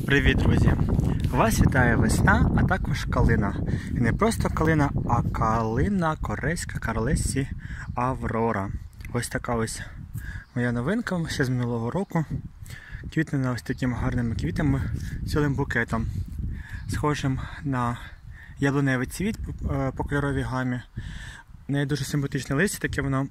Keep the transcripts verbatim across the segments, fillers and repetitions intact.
Привіт, друзі! Вас вітає весна, а також калина. І не просто калина, а калина корейська Карлесі Аврора. Ось така ось моя новинка ще з минулого року. Квітне ось такими гарними квітами, цілим букетом. Схожим на яблуневий цвіт по кольоровій гамі. В неї дуже симпатичне листя, таке воно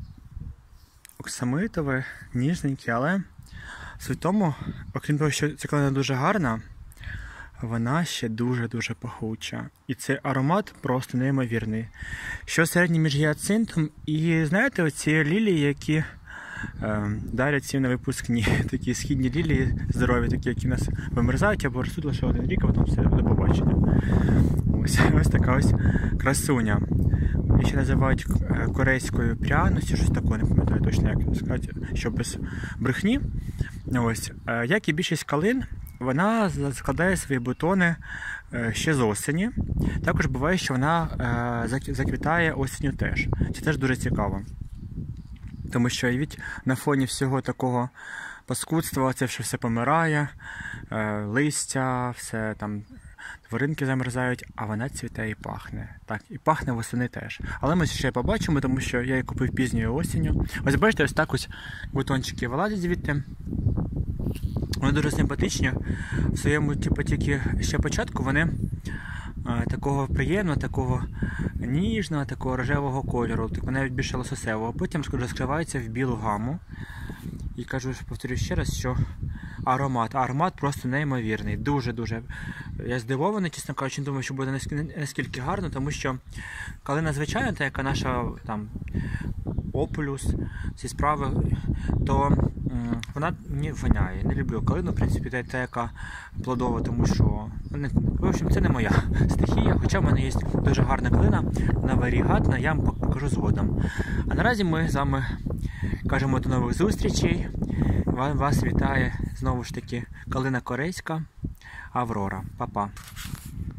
оксамитове, ніжненьке, але суть в тому, окрім того, що ця калина дуже гарна, вона ще дуже-дуже пахуча. І цей аромат просто неймовірний. Що середній між гіацинтом і, знаєте, оці лілії, які е, дарять всім на випускні. Такі східні лілії здорові, такі, які нас вимерзають або ростуть лише один рік, а потім все, до побачення. Ось, ось така ось красуня. Її ще називають корейською пряності, щось таке, не пам'ятаю точно, як сказати, що без брехні. Ось. Як і більшість калин, вона складає свої бутони ще з осені. Також буває, що вона заквітає осінню теж. Це теж дуже цікаво. Тому що навіть на фоні всього такого паскудства, це все помирає, листя, все там, тваринки замерзають, а вона цвіте і пахне. Так, і пахне восени теж. Але ми ще побачимо, тому що я її купив пізньою осінню. Ось бачите, ось так ось бутончики вилазять звідти. Вони дуже симпатичні. В своєму типу, тільки ще початку вони а, такого приємного, такого ніжного, такого рожевого кольору, так, навіть більше лососевого. Потім розкриваються в білу гаму. І кажу, повторюю ще раз, що аромат, аромат просто неймовірний. Дуже-дуже. Я здивований, чесно кажучи, не думаю, що буде наскільки гарно, тому що калина звичайна, та яка наша там Опулюс, ці справи, то м, вона не воняє. Не люблю калину, в принципі, та, та яка плодова, тому що, не, в общем, це не моя стихія, хоча в мене є дуже гарна калина, вона варігатна, я вам покажу згодом. А наразі ми з вами кажемо до нових зустрічей. Вас вітає знову ж таки калина корейська Аврора. Па-па.